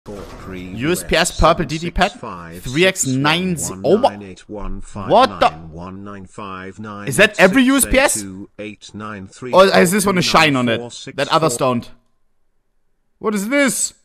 USPS purple DD pack 3x9. Oh my. What the? Is that every USPS? Or has this one a shine on it that others don't? What is this?